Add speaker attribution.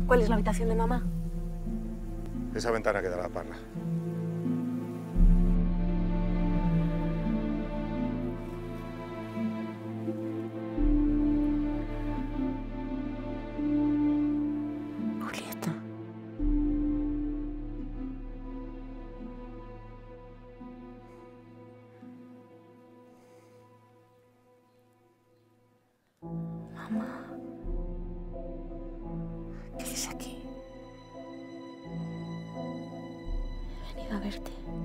Speaker 1: ¿Cuál es la habitación de mamá?
Speaker 2: Esa ventana que da a la parra.
Speaker 1: Julieta. Mamá. ¿Qué haces aquí? He venido a verte.